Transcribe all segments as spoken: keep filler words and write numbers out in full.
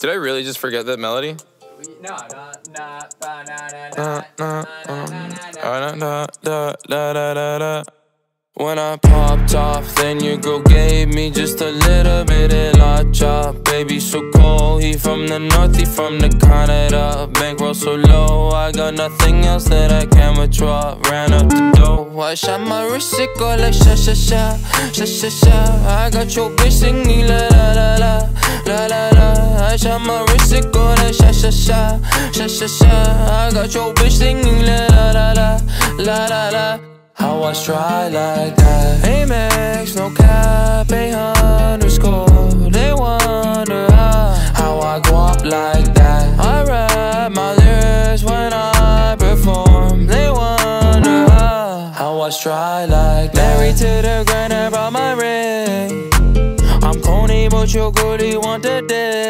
Did I really just forget that melody? No, no, no, ba, na, na, Uh, na, uh, na, um, na, na, na. uh, da, da, da, da, da. When I popped off, then your girl gave me just a little bit of la chop. Baby so cold, he from the north, he from the Canada. Bankroll so low, I got nothing else that I can withdraw. Ran up the dough, I shot my wrist, it go like sha sha sha, sha sha sha. I got your bitch singing la la la la, la la la. I shot my wrist, it go like sha sha sha, sha sha sha. I got your bitch singing la la la la, la la la. How I try like that? Amex, no cap, a underscore. They wonder how, how I go up like that. I rap my lyrics when I perform. They wonder how, how I try like that. Married to the grind, I brought my ring. I'm corny, but you're good, you want the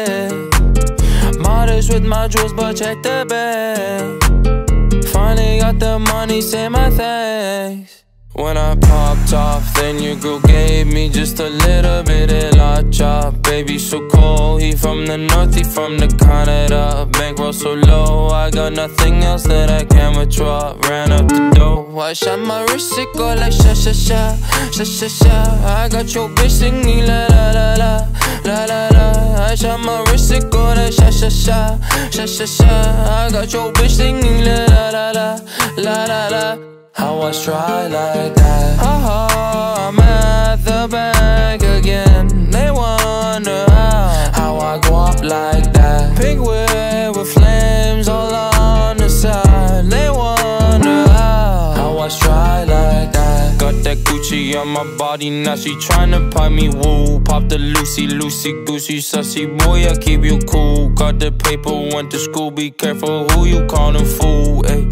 dick. Modest with my jewels, but check the bag. Finally got the money, say my thanks. When I popped off, then your girl gave me just a little bit of la chop. Baby so cold, he from the north, he from the Canada. Bankroll so low, I got nothing else that I can withdraw. Ran up the dough, I shot my wrist, it go like sha sha sha, sha sha sha. I got your bitch singing la la la la, la la la. I shot my wrist, it go like sha sha sha, sha sha sha. I got your bitch singing la la la la, la la la. How I try like that? Haha, I'm at the bank again. They wonder how, how I go up like that. Pink whip with flames all on the side. They wonder how, how I try like that. Got that Gucci on my body, now she tryna pipe me, woo. Pop the Lucy, Lucy, Goosey, sussy boy, I keep you cool. Got the paper, went to school, be careful who you callin' fool, ayy.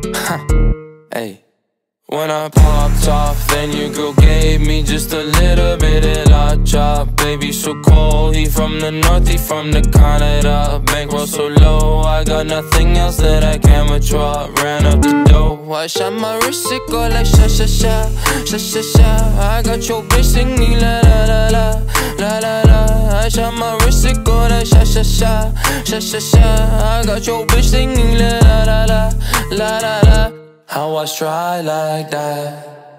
Hey. When I popped off, then your girl gave me just a little bit of la chop. Baby so cold, he from the north, he from the Canada. Bankroll so low, I got nothing else that I can withdraw. Ran up the dough, I shot my wrist, it go like sha sha sha, sha sha sha. I got your bitch singing la la la la, la la la. I shot my wrist, it go like sha sha sha, sha sha sha. I got your bitch singing la la la la, la la la. How I try like that?